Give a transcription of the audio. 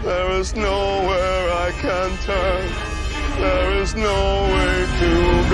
There is nowhere I can turn. There is no way to